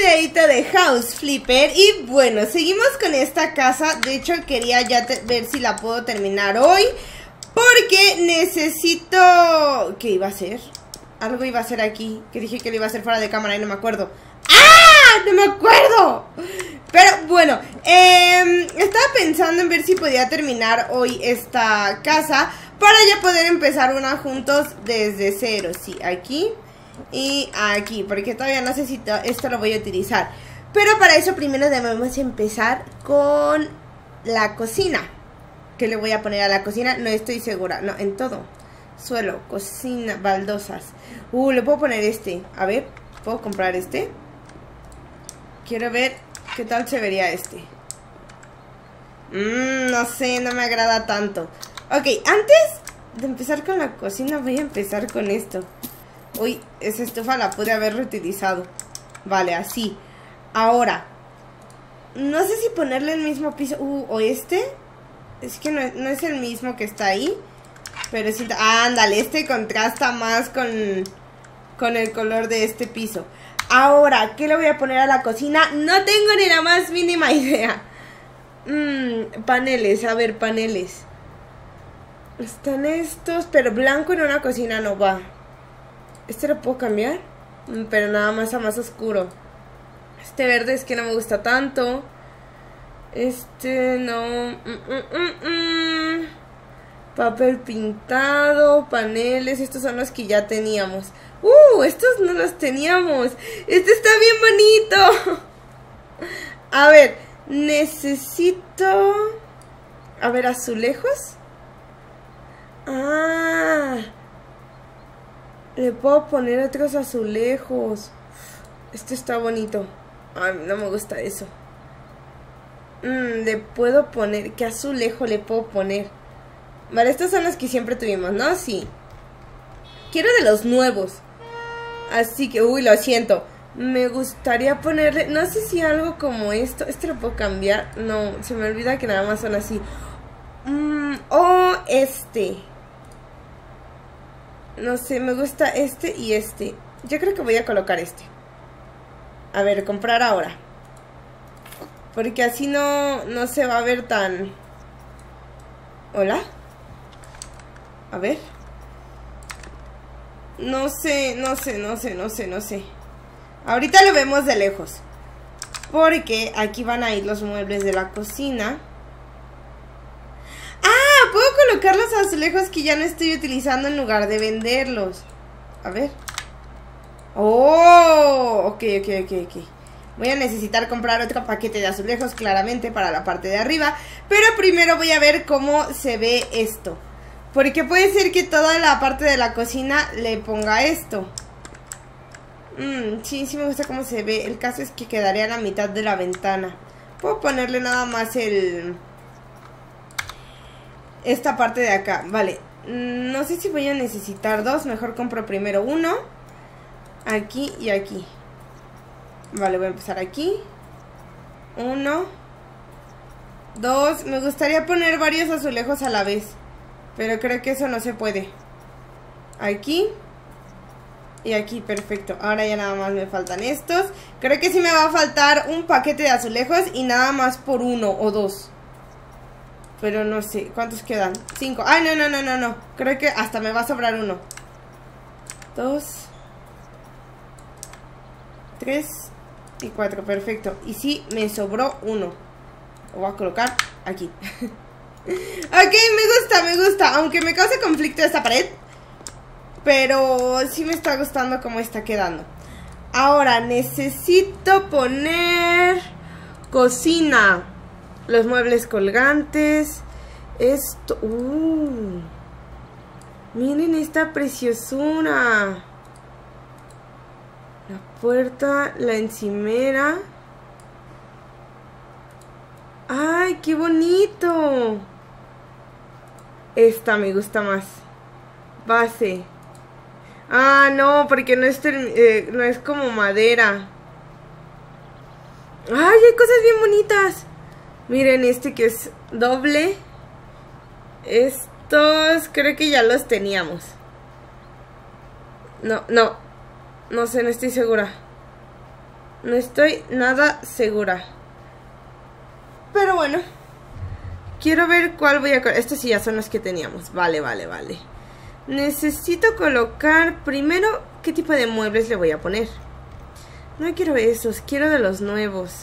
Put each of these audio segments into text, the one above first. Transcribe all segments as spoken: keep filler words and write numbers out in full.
videito de House Flipper. Y bueno, seguimos con esta casa. De hecho quería ya ver si la puedo terminar hoy, porque necesito... ¿Qué iba a hacer? Algo iba a hacer aquí, que dije que lo iba a hacer fuera de cámara y no me acuerdo. ¡Ah! ¡No me acuerdo! Pero bueno, eh, estaba pensando en ver si podía terminar hoy esta casa para ya poder empezar una juntos desde cero. Sí, aquí y aquí, porque todavía no sé si esto lo voy a utilizar. Pero para eso primero debemos empezar con la cocina. ¿Qué le voy a poner a la cocina? No estoy segura. No, en todo. Suelo, cocina, baldosas. Uh, le puedo poner este. A ver, ¿puedo comprar este? Quiero ver qué tal se vería este. Mmm, no sé, no me agrada tanto. Ok, antes de empezar con la cocina voy a empezar con esto. Uy, esa estufa la pude haber reutilizado. Vale, así. Ahora, no sé si ponerle el mismo piso. Uh, o este. Es que no, no es el mismo que está ahí. Pero sí, ah, ándale, este contrasta más con, con el color de este piso. Ahora, ¿qué le voy a poner a la cocina? No tengo ni la más mínima idea. Mmm, paneles, a ver, paneles. Están estos, pero blanco en una cocina no va. ¿Este lo puedo cambiar? Mm, pero nada más a más oscuro. Este verde es que no me gusta tanto. Este no. Mm, mm, mm, mm. Papel pintado, paneles, estos son los que ya teníamos. ¡Uh! Estos no los teníamos. Este está bien bonito. A ver, necesito... A ver, azulejos. Ah, le puedo poner otros azulejos. Este está bonito. Ay, no me gusta eso. Mm, le puedo poner... ¿Qué azulejo le puedo poner? Vale, estos son los que siempre tuvimos, ¿no? Sí. Quiero de los nuevos. Así que, uy, lo siento. Me gustaría ponerle, no sé si algo como esto. ¿Este lo puedo cambiar? No, se me olvida que nada más son así. Mm, o este. No sé, me gusta este y este. Yo creo que voy a colocar este. A ver, comprar ahora. Porque así no, no se va a ver tan... ¿Hola? A ver. No sé, no sé, no sé, no sé, no sé. Ahorita lo vemos de lejos. Porque aquí van a ir los muebles de la cocina. ¡Ah! Puedo colocar los azulejos que ya no estoy utilizando en lugar de venderlos. A ver. ¡Oh! Ok, ok, ok, ok. Voy a necesitar comprar otro paquete de azulejos, claramente, para la parte de arriba. Pero primero voy a ver cómo se ve esto. Porque puede ser que toda la parte de la cocina le ponga esto. Mmm, sí, sí me gusta cómo se ve. El caso es que quedaría a la mitad de la ventana. Puedo ponerle nada más el... esta parte de acá, vale. No sé si voy a necesitar dos. Mejor compro primero uno. Aquí y aquí. Vale, voy a empezar aquí. Uno. Dos. Me gustaría poner varios azulejos a la vez, pero creo que eso no se puede. Aquí y aquí, perfecto. Ahora ya nada más me faltan estos. Creo que sí me va a faltar un paquete de azulejos y nada más por uno o dos. Pero no sé, ¿cuántos quedan? Cinco. Ay, no, no, no, no, no. Creo que hasta me va a sobrar uno. Dos. Tres. Y cuatro, perfecto. Y sí, me sobró uno. Lo voy a colocar aquí. Ok, me gusta, me gusta. Aunque me cause conflicto esta pared, pero sí me está gustando cómo está quedando. Ahora necesito poner cocina. Los muebles colgantes. Esto. Uh, miren esta preciosura. La puerta, la encimera. ¡Ay, qué bonito! Esta me gusta más. Base. Ah, no, porque no es, eh, no es como madera. ¡Ay, hay cosas bien bonitas! Miren, este que es doble. Estos creo que ya los teníamos. No, no. No sé, no estoy segura. No estoy nada segura. Pero bueno. Quiero ver cuál voy a... Estos sí ya son los que teníamos. Vale, vale, vale. Necesito colocar primero qué tipo de muebles le voy a poner. No quiero esos, quiero de los nuevos.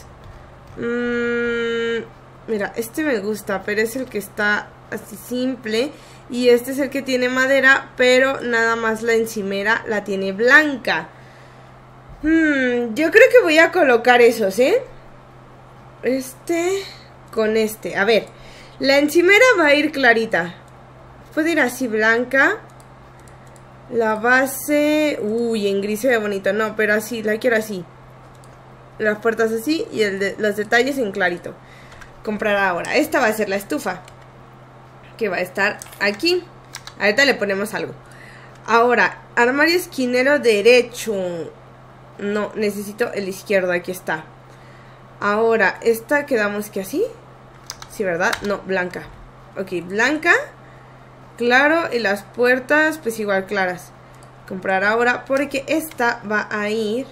Mm, mira, este me gusta, pero es el que está así simple. Y este es el que tiene madera, pero nada más la encimera la tiene blanca. Hmm, yo creo que voy a colocar esos, ¿eh? Este con este. A ver, la encimera va a ir clarita. Puede ir así blanca. La base... Uy, en gris se ve bonito. No, pero así, la quiero así. Las puertas así y el de, los detalles en clarito. Comprar ahora. Esta va a ser la estufa, que va a estar aquí. Ahorita le ponemos algo. Ahora, armario esquinero derecho. No, necesito el izquierdo. Aquí está. Ahora, esta quedamos que así. Sí, ¿verdad? No, blanca. Ok, blanca. Claro, y las puertas pues igual claras. Comprar ahora porque esta va a ir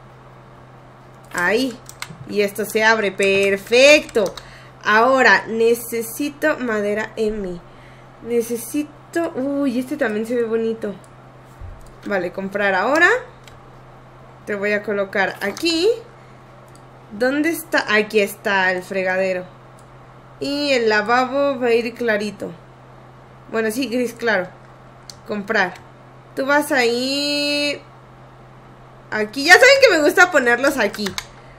ahí. Y esto se abre, perfecto. Ahora, necesito madera en mí. Necesito... Uy, este también se ve bonito. Vale, comprar ahora. Te voy a colocar aquí. ¿Dónde está? Aquí está el fregadero. Y el lavabo va a ir clarito. Bueno, sí, gris claro. Comprar. Tú vas a ir... Aquí. Ya saben que me gusta ponerlos aquí.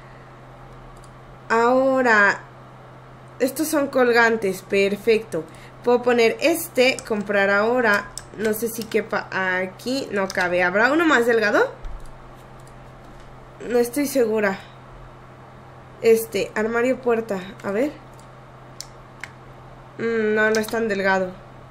Ahora... Estos son colgantes. Perfecto. Puedo poner este. Comprar ahora. No sé si quepa aquí. No cabe. ¿Habrá uno más delgado? No estoy segura. Este. Armario puerta. A ver. Mm, no, no es tan delgado.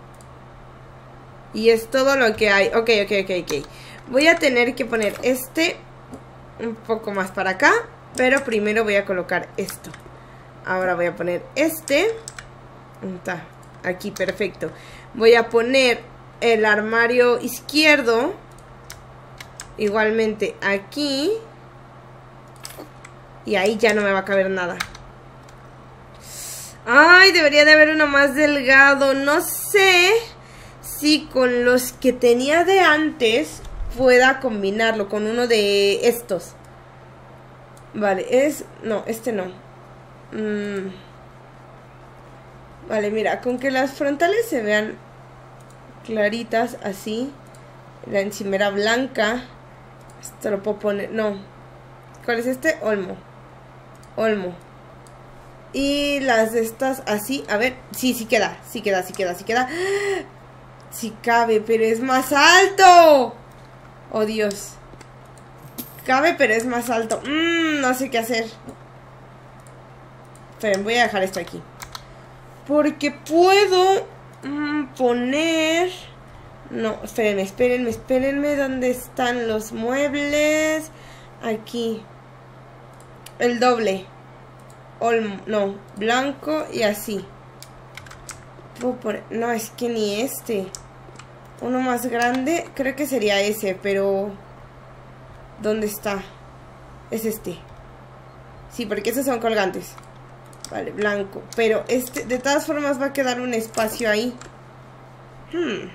Y es todo lo que hay. Ok, ok, ok, ok. Voy a tener que poner este un poco más para acá. Pero primero voy a colocar esto. Ahora voy a poner este. Está aquí, perfecto. Voy a poner el armario izquierdo. Igualmente aquí. Y ahí ya no me va a caber nada. Ay, debería de haber uno más delgado. No sé si con los que tenía de antes pueda combinarlo con uno de estos. Vale, es... No, este no. Mm. Vale, mira, con que las frontales se vean claritas así. La encimera blanca. Esto lo puedo poner... No. ¿Cuál es este? Olmo. Olmo. Y las de estas así. A ver, sí, sí queda. Sí queda, sí queda, sí queda. Sí cabe, pero es más alto. Oh, Dios. Cabe, pero es más alto. Mmm, no sé qué hacer. Esperen, voy a dejar esto aquí. Porque puedo mmm, poner... No, espérenme, espérenme, espérenme. ¿Dónde están los muebles? Aquí. El doble. Olmo, no, blanco y así. Puedo poner... No, es que ni este. Uno más grande, creo que sería ese, pero... ¿Dónde está? Es este. Sí, porque esos son colgantes. Vale, blanco. Pero este, de todas formas va a quedar un espacio ahí. Hmm.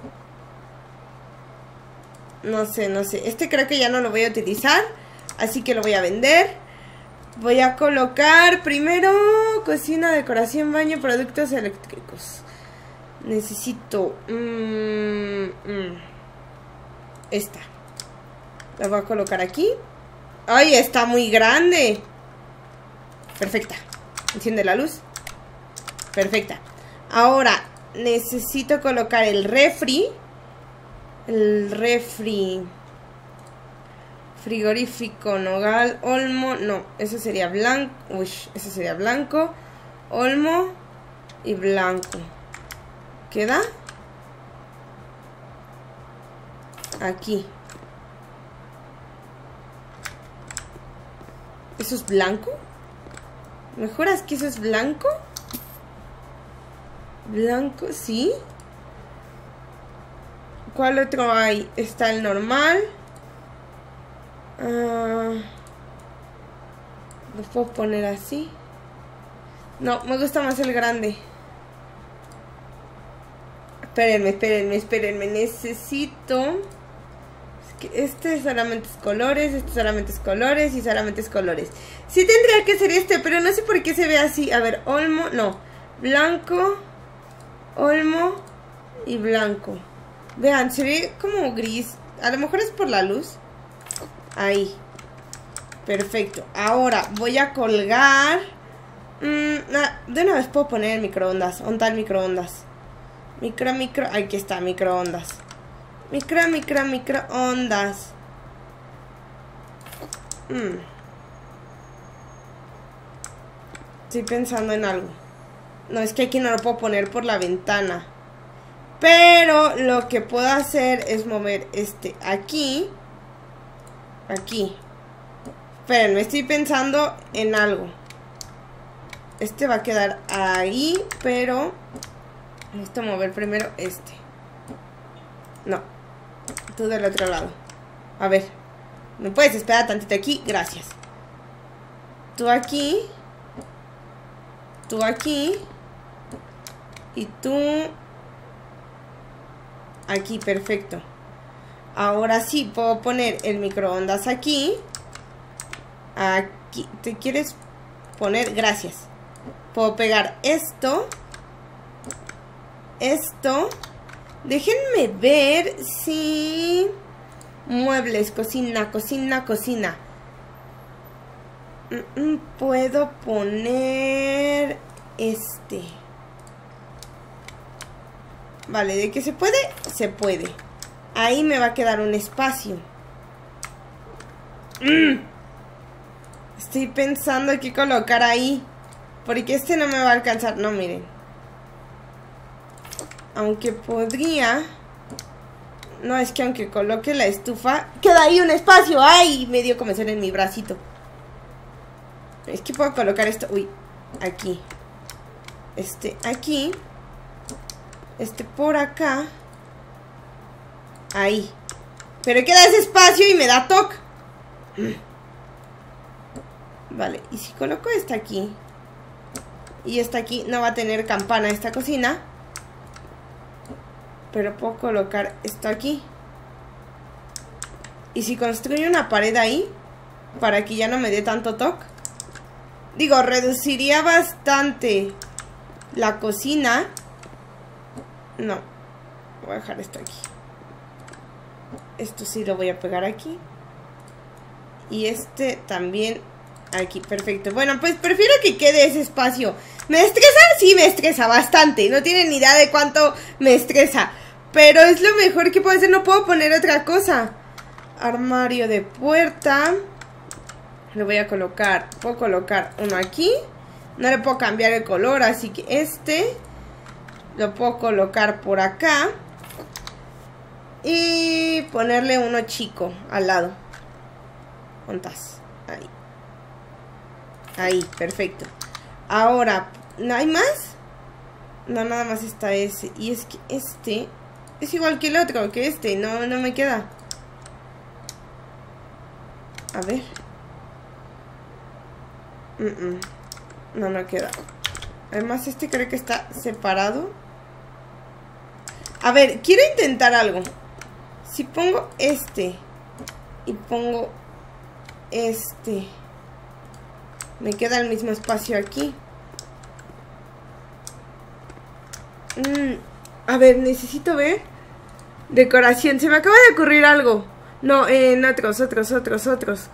No sé, no sé. Este creo que ya no lo voy a utilizar. Así que lo voy a vender. Voy a colocar primero cocina, decoración, baño, productos eléctricos. Necesito mmm, mmm, esta. La voy a colocar aquí. ¡Ay, está muy grande! Perfecta. Enciende la luz. Perfecta. Ahora necesito colocar el refri. El refri. Frigorífico, nogal, olmo. No, eso sería blanco. Uy, eso sería blanco. Olmo y blanco. ¿Queda? Aquí. ¿Eso es blanco? ¿Me juras que eso es blanco? Blanco, sí. ¿Cuál otro hay? Está el normal. Uh, Lo puedo poner así. No, me gusta más el grande. Espérenme, espérenme, espérenme. Necesito... Es que este solamente es colores, este solamente es colores y solamente es colores. Sí tendría que ser este, pero no sé por qué se ve así. A ver, olmo, no. Blanco, olmo y blanco. Vean, se ve como gris. A lo mejor es por la luz. Ahí. Perfecto. Ahora voy a colgar... Mm, nah, de una vez puedo poner el microondas. ¿Dónde está el microondas? Micro, micro... Aquí está, microondas. Micro, micro, microondas. Mm. Estoy pensando en algo. No, es que aquí no lo puedo poner por la ventana. Pero lo que puedo hacer es mover este aquí. Aquí. Esperen, me estoy pensando en algo. Este va a quedar ahí, pero necesito mover primero este. No. Tú del otro lado. A ver. ¿Me puedes esperar tantito aquí? Gracias. Tú aquí. Tú aquí. Y tú... Aquí, perfecto. Ahora sí, puedo poner el microondas aquí. Aquí. ¿Te quieres poner? Gracias. Puedo pegar esto. Esto. Déjenme ver si... Muebles, cocina, cocina, cocina. Puedo poner... Este. Vale, ¿de qué se puede? Se puede. Ahí me va a quedar un espacio. Mm. Estoy pensando qué colocar ahí. Porque este no me va a alcanzar. No, miren. Aunque podría... No, es que aunque coloque la estufa... ¡Queda ahí un espacio! ¡Ay! Me dio comezón en mi bracito. Es que puedo colocar esto... Uy, aquí. Este aquí. Este por acá. Ahí. Pero queda ese espacio y me da toque. Vale, y si coloco esta aquí y esta aquí, no va a tener campana esta cocina. Pero puedo colocar esto aquí. Y si construyo una pared ahí, para que ya no me dé tanto toque. Digo, reduciría bastante la cocina. No, voy a dejar esto aquí. Esto sí lo voy a pegar aquí. Y este también aquí, perfecto. Bueno, pues prefiero que quede ese espacio. ¿Me estresa? Sí, me estresa bastante. No tienen ni idea de cuánto me estresa. Pero es lo mejor que puedo hacer. No puedo poner otra cosa. Armario de puerta. Le voy a colocar, puedo colocar uno aquí. No le puedo cambiar el color, así que este lo puedo colocar por acá. Y ponerle uno chico al lado. ¿Dónde estás? Ahí. Ahí, perfecto. Ahora, ¿no hay más? No, nada más está ese. Y es que este es igual que el otro, que este. No, no me queda. A ver. Mm -mm. No, no queda. Además, este creo que está separado. A ver, quiero intentar algo. Si pongo este y pongo este, me queda el mismo espacio aquí. Mm, a ver, necesito ver. Decoración, se me acaba de ocurrir algo. No, en otros, otros, otros, otros.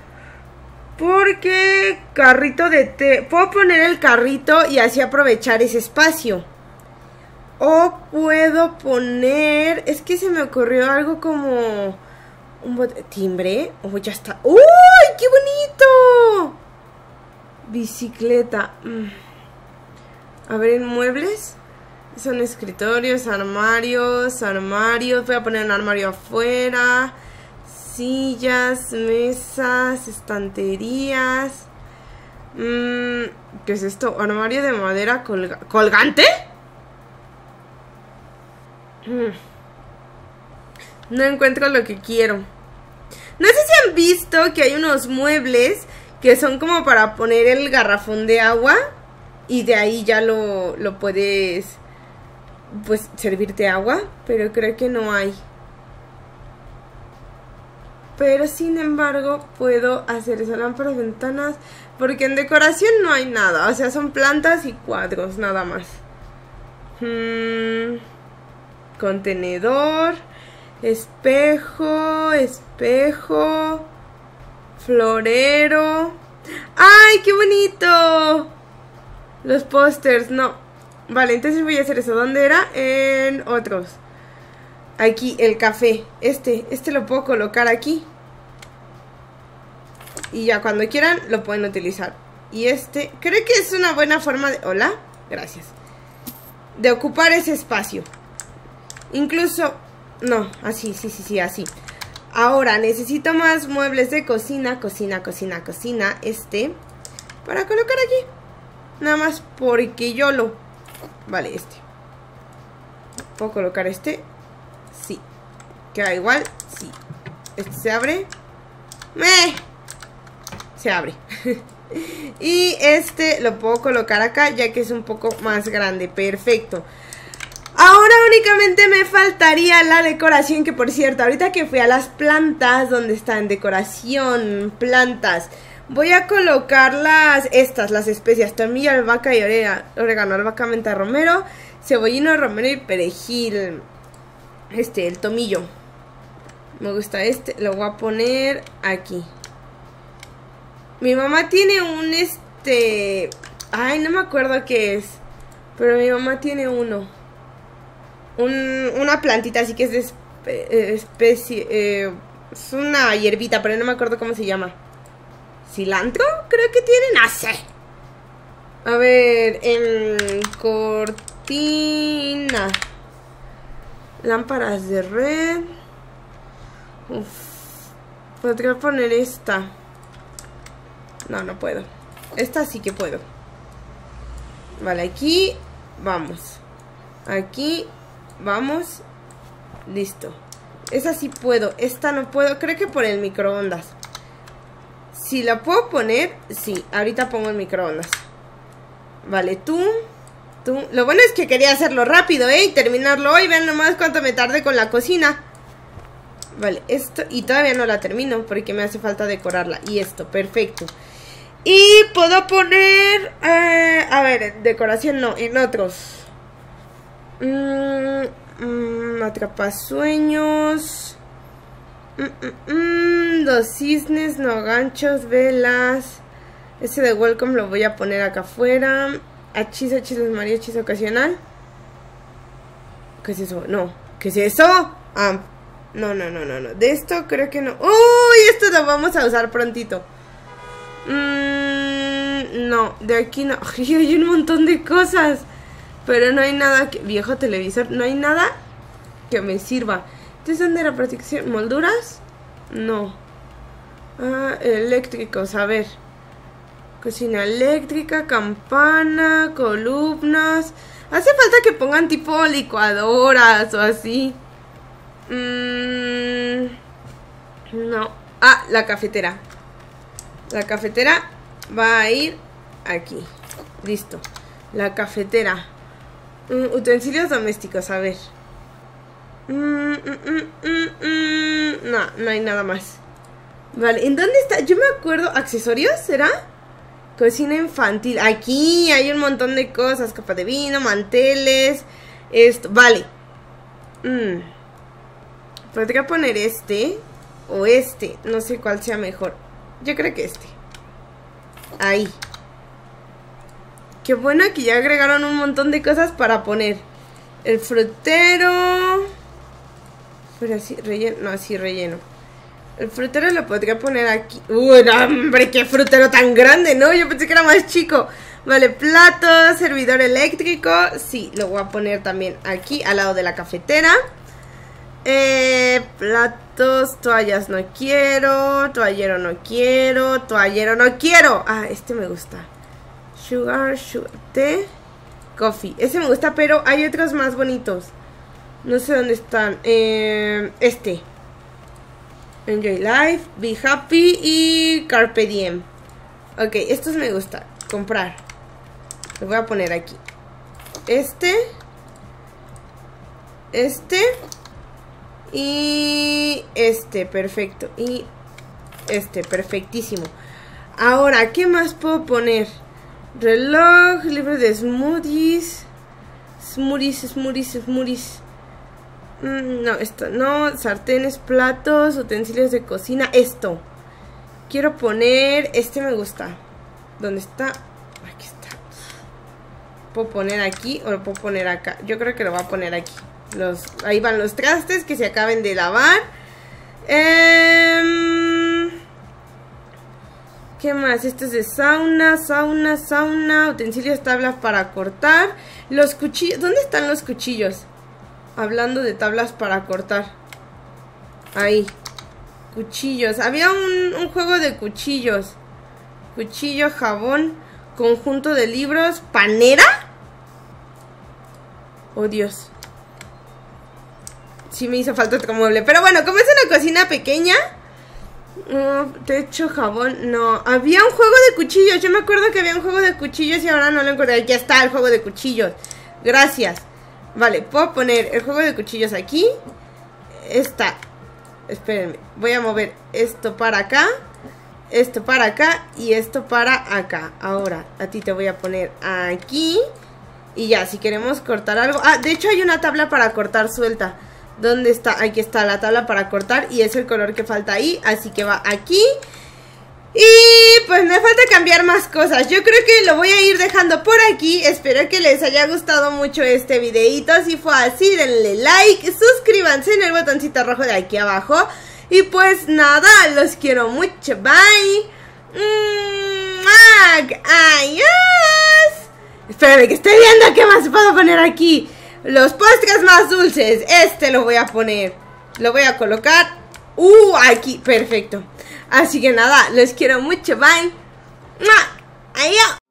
Porque carrito de té. Puedo poner el carrito y así aprovechar ese espacio. O puedo poner... Es que se me ocurrió algo como... Un bote... ¿Timbre? Oh, ya está. ¡Uy! ¡Qué bonito! Bicicleta. A ver, en muebles. Son escritorios, armarios, armarios. Voy a poner un armario afuera. Sillas, mesas, estanterías. Mm, ¿Qué es esto? Armario de madera colga colgante. Mm. No encuentro lo que quiero. No sé si han visto que hay unos muebles que son como para poner el garrafón de agua y de ahí ya lo, lo puedes, pues, servirte agua, pero creo que no hay. Pero sin embargo puedo hacer esas lámparas, ventanas, porque en decoración no hay nada, o sea, son plantas y cuadros nada más. Hmm, contenedor, espejo, espejo, florero. ¡Ay, qué bonito! Los pósters, no. Vale, entonces voy a hacer eso. ¿Dónde era? En otros. Aquí, el café. Este, este lo puedo colocar aquí. Y ya cuando quieran lo pueden utilizar. Y este, creo que es una buena forma de... Hola, gracias. De ocupar ese espacio. Incluso... No, así, sí, sí, sí, así. Ahora, necesito más muebles de cocina. Cocina, cocina, cocina. Este. Para colocar aquí. Nada más porque yo lo... Vale, este. ¿Puedo colocar este? Sí. ¿Queda igual? Sí. Este se abre. ¡Meh! Se abre. Y este lo puedo colocar acá, ya que es un poco más grande. Perfecto. Ahora únicamente me faltaría la decoración, que por cierto, ahorita que fui a las plantas, donde están decoración, plantas, voy a colocar las, estas, las especias, tomillo, albahaca y orégano, albahaca, menta, romero, cebollino, romero y perejil. Este, el tomillo. Me gusta este, lo voy a poner aquí. Mi mamá tiene un este... Ay, no me acuerdo qué es, pero mi mamá tiene uno. Un, una plantita así que es de espe especie... Eh, es una hierbita, pero no me acuerdo cómo se llama. ¿Cilantro? Creo que tiene, no sé. A ver, en cortina. Lámparas de red. Uf. Podría poner esta. No, no puedo. Esta sí que puedo. Vale, aquí vamos. Aquí vamos. Listo. Esa sí puedo. Esta no puedo. Creo que por el microondas. Si la puedo poner, sí. Ahorita pongo el microondas. Vale, tú. Tú. Lo bueno es que quería hacerlo rápido, ¿eh? Y terminarlo hoy. Vean nomás cuánto me tardé con la cocina. Vale, esto. Y todavía no la termino porque me hace falta decorarla. Y esto, perfecto. Y puedo poner... Eh, a ver, decoración no, en otros. Mm, mm, atrapasueños. Mm, mm, mm, dos cisnes, no ganchos, velas. Ese de welcome lo voy a poner acá afuera. Hechizo, hechizo, María, hechizo ocasional. ¿Qué es eso? No. ¿Qué es eso? Ah, no, no, no, no, no. De esto creo que no. ¡Uy! Esto lo vamos a usar prontito. Mm, no, de aquí no. Ay, hay un montón de cosas. Pero no hay nada que... Viejo televisor. No hay nada que me sirva. Entonces, ¿dónde era protección? ¿Molduras? No. Ah, eléctricos, a ver. Cocina eléctrica, campana, columnas. Hace falta que pongan tipo licuadoras o así. Mm, no. Ah, la cafetera. La cafetera va a ir aquí. Listo. La cafetera. Mm, utensilios domésticos, a ver. Mm, mm, mm, mm, mm. No, no hay nada más. Vale, ¿en dónde está? Yo me acuerdo. ¿Accesorios? ¿Será? Cocina infantil. Aquí hay un montón de cosas. Copa de vino, manteles. Esto, vale. Mm. Podría poner este o este. No sé cuál sea mejor. Yo creo que este. Ahí. Qué bueno que ya agregaron un montón de cosas para poner. El frutero. Pero así, relleno. No, así relleno. El frutero lo podría poner aquí. ¡Uy, no, hombre! ¡Qué frutero tan grande! ¿No? Yo pensé que era más chico. Vale, plato, servidor eléctrico. Sí, lo voy a poner también aquí, al lado de la cafetera. Eh, platos, toallas no quiero. Toallero no quiero. Toallero no quiero. Ah, este me gusta. Sugar, sugar, té. Coffee. Ese me gusta, pero hay otros más bonitos. No sé dónde están. Eh, este. Enjoy life, be happy y carpe diem. Ok, estos me gustan. Comprar. Lo voy a poner aquí. Este. Este. Y este, perfecto. Y este, perfectísimo. Ahora, ¿qué más puedo poner? Reloj, libro de smoothies. Smoothies, smoothies, smoothies. Mm, no, esto no. Sartenes, platos, utensilios de cocina. Esto. Quiero poner... Este me gusta. ¿Dónde está? Aquí está. ¿Puedo poner aquí o lo puedo poner acá? Yo creo que lo voy a poner aquí. Los, ahí van los trastes que se acaben de lavar. Eh, ¿Qué más? Esto es de sauna, sauna, sauna. Utensilios, tablas para cortar. Los cuchillos. ¿Dónde están los cuchillos? Hablando de tablas para cortar. Ahí. Cuchillos. Había un, un juego de cuchillos. Cuchillo, jabón, conjunto de libros. ¿Panera? Oh, Dios. Sí me hizo falta otro mueble. Pero bueno, como es una cocina pequeña. Uh, techo, jabón. No, había un juego de cuchillos. Yo me acuerdo que había un juego de cuchillos y ahora no lo encontré. Aquí está el juego de cuchillos. Gracias. Vale, puedo poner el juego de cuchillos aquí. Esta. Espérenme, voy a mover esto para acá, esto para acá y esto para acá. Ahora, a ti te voy a poner aquí. Y ya, si queremos cortar algo. Ah, de hecho hay una tabla para cortar suelta. ¿Dónde está? Aquí está la tabla para cortar y es el color que falta ahí. Así que va aquí. Y pues me falta cambiar más cosas. Yo creo que lo voy a ir dejando por aquí. Espero que les haya gustado mucho este videito. Si fue así, denle like, suscríbanse en el botoncito rojo de aquí abajo. Y pues nada, los quiero mucho. Bye. Adiós. Espérame que estoy viendo qué más puedo poner aquí. Los postres más dulces. Este lo voy a poner. Lo voy a colocar. Uh, aquí, perfecto. Así que nada, los quiero mucho, bye. Adiós.